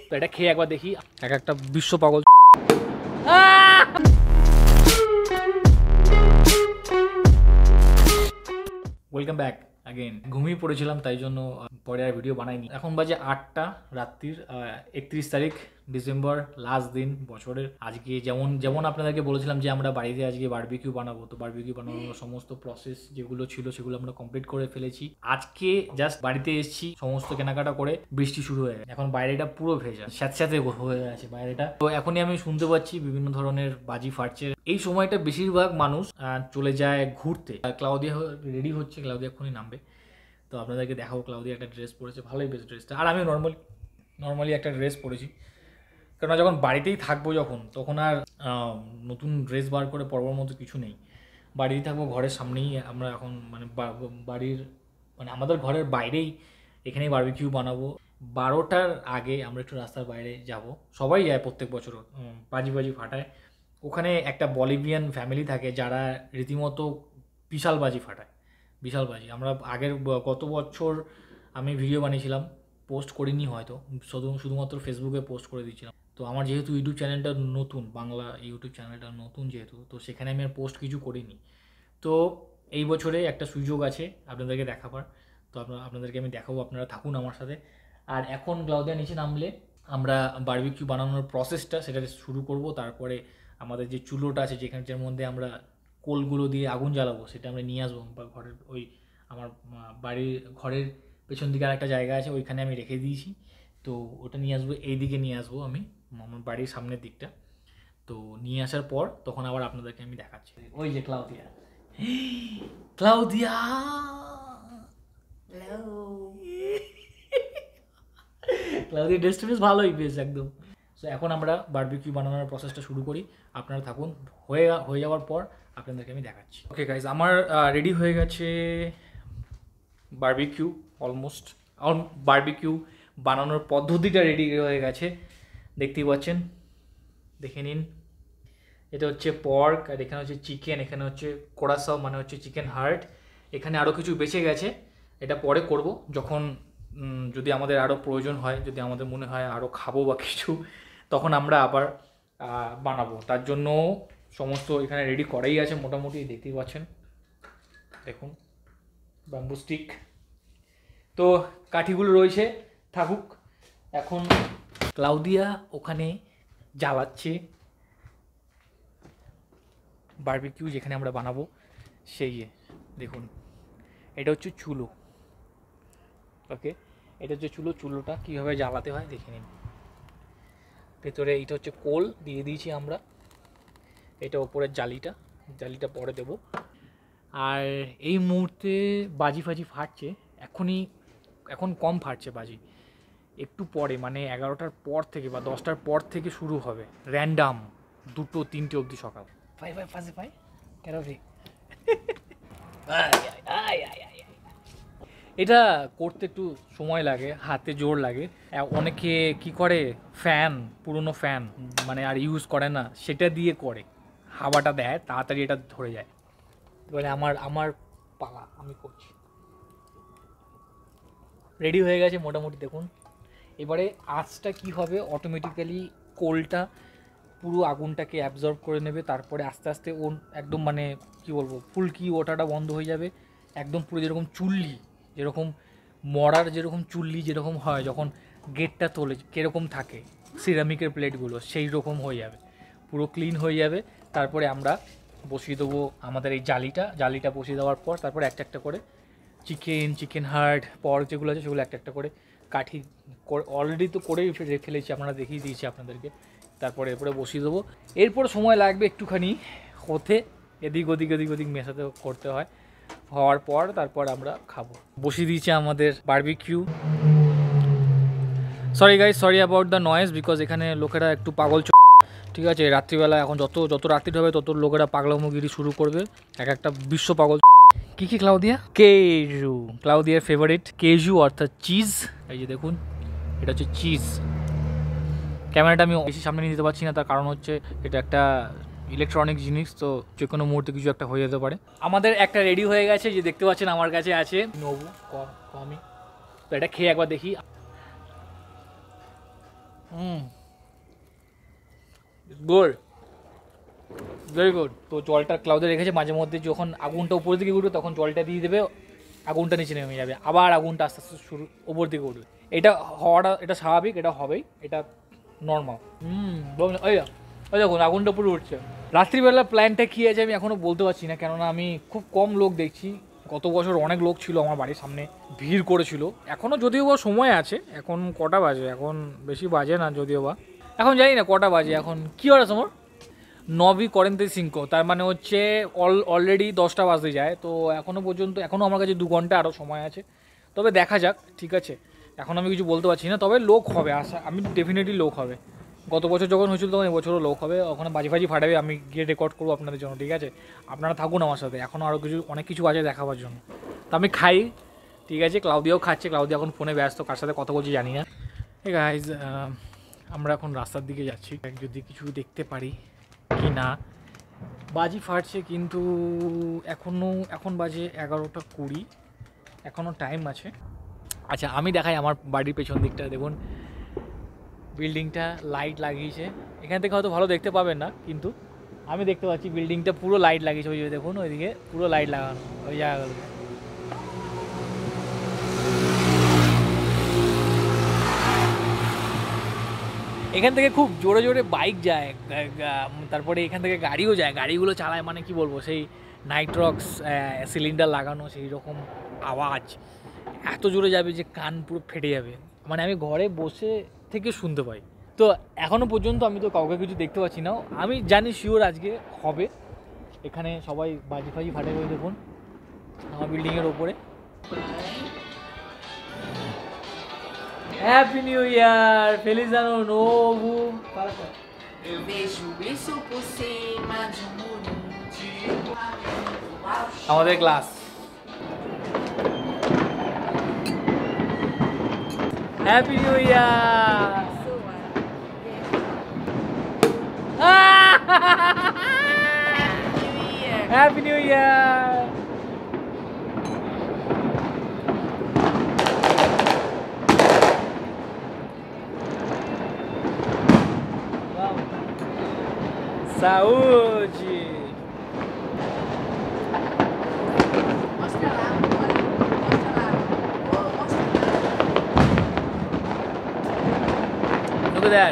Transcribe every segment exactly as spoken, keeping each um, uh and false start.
তো এটা খেয়ে একবার দেখি, এক একটা বিশ্ব পাগল। Welcome back again. ঘুমিয়ে পড়েছিলাম তাই জন্য পরে আর ভিডিও বানাইনি। এখন বাজে আটটা রাত্রির, একত্রিশ তারিখ ডিসেম্বর, লাস্ট দিন বছরের। আজকে যেমন যেমন আপনাদেরকে বলেছিলাম যে আমরা বাড়িতে আজকে বারবিকিউ বানাবো, তো বারবিকিউ বানানোর সমস্ত প্রসেস যেগুলো ছিল সেগুলো আমরা কমপ্লিট করে ফেলেছি। আজকে জাস্ট বাড়িতে এসেছি সমস্ত কেনাকাটা করে, বৃষ্টি শুরু হয়ে গেছে। এখন বাইরেটা পুরো ভেজা, স্যাঁতস্যাঁতে হয়ে আছে বাইরেটা। তো এখনই আমি শুনতে পাচ্ছি বিভিন্ন ধরনের বাজি ফাটছে। এই সময়টা বেশিরভাগ মানুষ চলে যায় ঘুরতে। ক্লাউদিয়া রেডি হচ্ছে, ক্লাউদিয়া এক্ষুনি নামবে। তো আপনাদেরকে দেখাবো, ক্লাউদিয়া একটা ড্রেস পরেছে, ভালোই বেশ ড্রেসটা। আর আমি নর্মালি নর্মালি একটা ড্রেস পরেছি, কারণ যখন বাড়িতেই থাকবো যখন, তখন আর নতুন ড্রেস বার করে পরবার মতো কিছু নেই। বাড়িতেই থাকবো, ঘরের সামনেই আমরা এখন মানে বাড়ির মানে আমাদের ঘরের বাইরেই এখানেই বারবিকিউ বানাবো। বারোটার আগে আমরা একটু রাস্তার বাইরে যাব, সবাই যায় প্রত্যেক বছর বাজি বাজি ফাটায়। ওখানে একটা বলিভিয়ান ফ্যামিলি থাকে যারা রীতিমতো বিশাল বাজি ফাটায়, বিশাল বাজি। আমরা আগের গত বছর আমি ভিডিও বানিয়েছিলাম, পোস্ট করিনি হয়তো, শুধু শুধুমাত্র ফেসবুকে পোস্ট করে দিয়েছিলাম। তো আমার যেহেতু ইউটিউব চ্যানেলটা নতুন, বাংলা ইউটিউব চ্যানেলটা নতুন যেহেতু, তো সেখানে আমি আর পোস্ট কিছু করিনি। তো এই বছরে একটা সুযোগ আছে আপনাদেরকে দেখাবার, তো আপনার আপনাদেরকে আমি দেখাবো, আপনারা থাকুন আমার সাথে। আর এখন ক্লাউদিয়া নিচে নামলে আমরা বারবিকিউ বানানোর প্রসেসটা সেটা শুরু করব। তারপরে আমাদের যে চুলোটা আছে যেখানটার মধ্যে আমরা কোলগুলো দিয়ে আগুন জ্বালাবো, সেটা আমরা নিয়ে আসবো বা ঘরের ওই আমার বাড়ির ঘরের পেছন দিকে আর একটা জায়গা আছে, ওইখানে আমি রেখে দিয়েছি। তো ওটা নিয়ে আসবো, এই দিকে নিয়ে আসবো আমি আমার বাড়ির সামনের দিকটা। তো নিয়ে আসার পর তখন আবার আপনাদেরকে আমি দেখাচ্ছি। ওই যে ক্লাউদিয়া, ক্লাউদিয়া ক্লাউদিয়া ড্রেসটা বেশ ভালোই, বেশ একদম। তো এখন আমরা বারবিকিউ বানানোর প্রসেসটা শুরু করি, আপনারা থাকুন। হয়ে হয়ে যাওয়ার পর আপনাদেরকে আমি দেখাচ্ছি। ওকে গাইজ, আমার রেডি হয়ে গেছে বারবিকিউ, অলমোস্ট বারবিকিউ বানানোর পদ্ধতিটা রেডি হয়ে গেছে, দেখতেই পাচ্ছেন, দেখে নিন। এটা হচ্ছে পর্ক, আর এখানে হচ্ছে চিকেন, এখানে হচ্ছে কোরাসাও মানে হচ্ছে চিকেন হার্ট। এখানে আরও কিছু বেঁচে গেছে, এটা পরে করব যখন যদি আমাদের আরও প্রয়োজন হয়, যদি আমাদের মনে হয় আরও খাবো বা কিছু, তখন আমরা আবার বানাবো। তার জন্য সমস্ত এখানে রেডি করাই আছে মোটামুটি, দেখতেই পাচ্ছেন, দেখুন ব্যাম্বু স্টিক। তো কাঠিগুলো রয়েছে, থাকুক। এখন ক্লাউদিয়া ওখানে জ্বালাচ্ছে বারবিকিউ যেখানে আমরা বানাবো, সেই দেখুন, এটা হচ্ছে চুলো। ওকে, এটা হচ্ছে চুলো। চুলোটা কীভাবে জ্বালাতে হয় দেখে নিন। ভেতরে এইটা হচ্ছে কোল দিয়ে দিয়েছি আমরা, এটা ওপরের জালিটা, জালিটা পরে দেব। আর এই মুহূর্তে বাজি ফাজি ফাটছে, এখনই এখন কম ফাটছে বাজি, একটু পরে মানে এগারোটার পর থেকে বা দশটার পর থেকে শুরু হবে র্যান্ডাম, দুটো তিনটে অবধি সকাল। ভাই ভাই ফাঁসে ভাই কেন রে, এটা করতে একটু সময় লাগে, হাতে জোর লাগে। অনেকে কি করে, ফ্যান, পুরনো ফ্যান মানে আর ইউজ করে না, সেটা দিয়ে করে, হাওয়াটা দেয় তাড়াতাড়ি, এটা ধরে যায়। বলে আমার আমার পালা, আমি করছি। রেডি হয়ে গেছে মোটামুটি, দেখুন। এবারে আঁচটা কি হবে, অটোমেটিক্যালি কোলটা পুরো আগুনটাকে অ্যাবজর্ব করে নেবে, তারপরে আস্তে আস্তে ও একদম মানে কি বলবো, ফুলকি ওঠাটা বন্ধ হয়ে যাবে, একদম পুরো যেরকম চুল্লি, যেরকম মরার যেরকম চুল্লি যেরকম হয় যখন গেটটা তোলে কীরকম থাকে সিরামিকের প্লেটগুলো, সেই রকম হয়ে যাবে, পুরো ক্লিন হয়ে যাবে। তারপরে আমরা বসিয়ে দেবো আমাদের এই জালিটা, জালিটা বসিয়ে দেওয়ার পর তারপরে একটা একটা করে চিকেন, চিকেন হার্ট, পর্ক যেগুলো আছে সেগুলো একটা একটা করে কাঠি অলরেডি তো করেই ফেলেছি, আপনারা দেখিয়ে দিয়েছি আপনাদেরকে। তারপরে এরপরে বসিয়ে দেবো, এরপর সময় লাগবে একটুখানি হতে, এদিক ওদিক এদিক ওদিক মেশাতে করতে হয়। হওয়ার পর তারপর আমরা খাবো। বসিয়ে দিয়েছে আমাদের barbecue. Sorry guys, sorry about the noise, because এখানে লোকেরা একটু পাগল, ঠিক আছে। রাত্রিবেলা এখন যত যত রাত্রি হবে তত লোকেরা পাগলামোগিরি শুরু করবে, এক একটা বিশ্ব পাগল। কি কি ক্লাউদিয়া? কেজু, ক্লাউদিয়ার ফেভারিট কেজু অর্থাৎ চিজ। এই যে দেখুন, এটা হচ্ছে চিজ। ক্যামেরাটা আমি বেশি সামনে নিয়ে যেতে পারছি না, তার কারণ হচ্ছে এটা একটা ইলেকট্রনিক জিনিস, তো যে কোনো মুহূর্তে কিছু একটা হয়ে যেতে পারে। আমাদের একটা রেডি হয়ে গেছে, যে দেখতে পাচ্ছেন আমার কাছে আছে নবু কমি। তো এটা খেয়ে একবার দেখি। Hmm good, very good. তো জলটা ক্লাউডে রেখেছে, মাঝে মধ্যে যখন আগুনটা উপরের দিকে উঠবে তখন জলটা দিয়ে দেবে, আগুনটা নিচে নেমে যাবে, আবার আগুনটা আস্তে আস্তে শুরু ওপর দিকে উঠবে। এটা হওয়াটা এটা স্বাভাবিক, এটা হবেই, এটা নর্মাল। হুম ওই ওই দেখুন আগুনটা পুরো উঠছে। রাত্রিবেলা প্ল্যানটা কী আছে আমি এখনও বলতে পারছি না, কেননা আমি খুব কম লোক দেখছি। গত বছর অনেক লোক ছিল আমার বাড়ির সামনে, ভিড় করেছিল। এখনও যদিও বা সময় আছে, এখন কটা বাজে, এখন বেশি বাজে না যদিও বা, এখন জানি না কটা বাজে, এখন কী হওয়ার সময় নবি করেন্তে সিঙ্কো, তার মানে হচ্ছে অল অলরেডি দশটা বাজতে যায়। তো এখনও পর্যন্ত এখনও আমার কাছে দু ঘন্টা আরও সময় আছে, তবে দেখা যাক, ঠিক আছে। এখন আমি কিছু বলতে পারছি না, তবে লোক হবে, আশা আমি ডেফিনেটলি লোক হবে। গত বছর যখন হয়েছিল তখন এবছরও লোক হবে, ওখানে বাজি ফাজি ফাটাবে, আমি গিয়ে রেকর্ড করবো আপনাদের জন্য, ঠিক আছে। আপনারা থাকুন আমার সাথে, এখনও আরও কিছু অনেক কিছু আছে দেখাবার জন্য। তো আমি খাই, ঠিক আছে। ক্লাউদিয়াও খাচ্ছে, ক্লাউদিয়া এখন ফোনে ব্যস্ত, কার সাথে কথা বলছি জানি না। এই গাইজ আমরা এখন রাস্তার দিকে যাচ্ছি, যদি কিছু দেখতে পারি কি না। বাজি ফাটছে কিন্তু এখনও, এখন বাজে এগারোটা কুড়ি, এখনও টাইম আছে। আচ্ছা আমি দেখাই আমার বাড়ির পেছন দিকটা, দেখুন বিল্ডিংটা লাইট লাগিয়েছে, এখান থেকে হয়তো ভালো দেখতে পাবেন না, কিন্তু আমি দেখতে পাচ্ছি বিল্ডিংটা পুরো লাইট লাগিয়েছে। ওই দেখুন ওইদিকে পুরো লাইট লাগানো, ওই জায়গাগুলো। এখান থেকে খুব জোরে জোরে বাইক যায়, তারপরে এখান থেকে গাড়িও যায়, গাড়িগুলো চালায়, মানে কি বলবো, সেই নাইট্রক্স সিলিন্ডার লাগানো সেই রকম আওয়াজ, এত জোরে যাবে যে কান পুরো ফেটে যাবে, মানে আমি ঘরে বসে থেকে শুনতে পাই। তো এখনও পর্যন্ত আমি তো কাউকে কিছু দেখতে পাচ্ছি না, আমি জানি শিওর আজকে হবে। এখানে সবাই বাজি ফাজি ফাটে, করে দেখুন আমার বিল্ডিংয়ের ওপরে। Happy New Year! Feliz Ano Novo! Eu vejo isso por cima de um mundo. আমাদের class. Happy New Year! Happy New Year! Saúde! Mostra lá, mostra lá. Mostra lá. Look at that!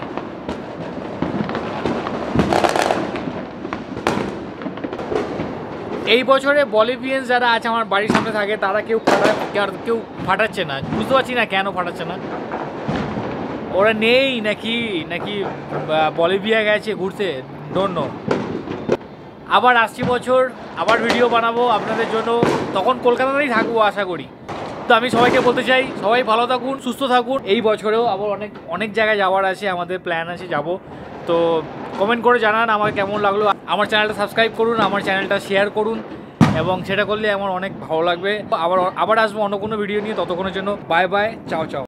এই বছরে Bolivian যারা আছে আমার বাড়ির সামনে থাকে, তারা কেউ ফাটা কেউ ফাটাচ্ছে না, বুঝতে পারছি না কেন ফাটাচ্ছে না। ওরা নেই নাকি নাকি বলিভিয়া গেছে ঘুরতে, ডোন্ট নো। আবার আসছি বছর আবার ভিডিও বানাবো আপনাদের জন্য, তখন কলকাতাতেই থাকবো আশা করি। তো আমি সবাইকে বলতে চাই সবাই ভালো থাকুন, সুস্থ থাকুন। এই বছরেও আবার অনেক অনেক জায়গায় যাওয়ার আছে, আমাদের প্ল্যান আছে যাব। তো কমেন্ট করে জানান আমার কেমন লাগলো। আমার চ্যানেলটা সাবস্ক্রাইব করুন, আমার চ্যানেলটা শেয়ার করুন, এবং সেটা করলে আমার অনেক ভালো লাগবে। আবার আবার আসবো অন্য কোনো ভিডিও নিয়ে, ততক্ষণের জন্য বাই বাই, চাও চাও।